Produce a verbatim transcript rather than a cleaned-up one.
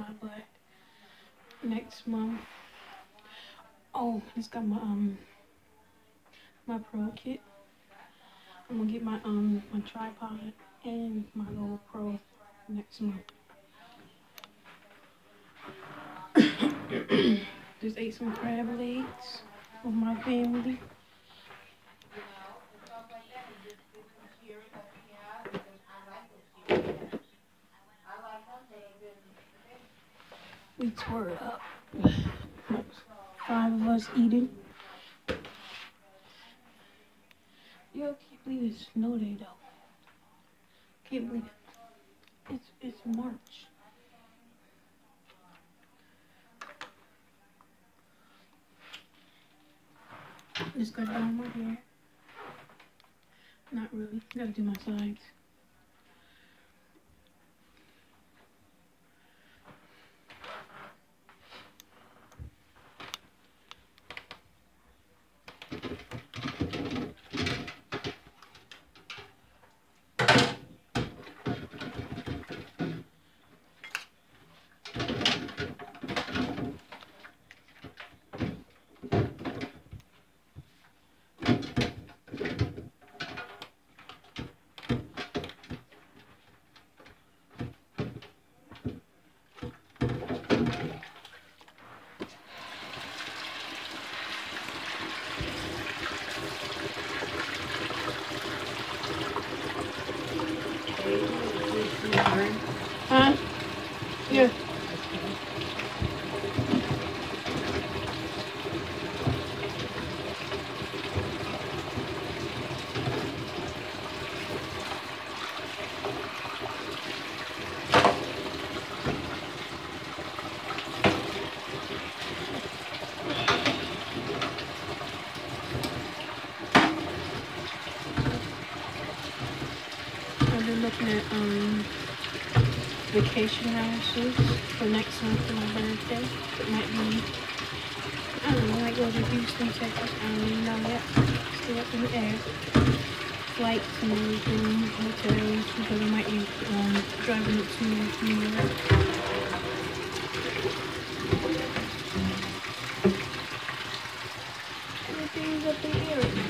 tripod, but next month. Oh, it's got my um my pro kit. I'm gonna get my um my tripod and my GoPro next month. Just ate some crab legs with my family. We tore it up. Five of us eating. Yo, I can't believe it's snow day though. Can't believe it. It's it's March. Just got down my hair. Not really. Gotta do my sides. Huh? Yeah. I've been looking at um vacation houses for next month for my birthday. It might be, I don't know, I might go to Houston, Texas. I don't even know yet. Still up in the air. Flights and everything, hotels, because I might be um, driving up to New York. Everything's up in the air.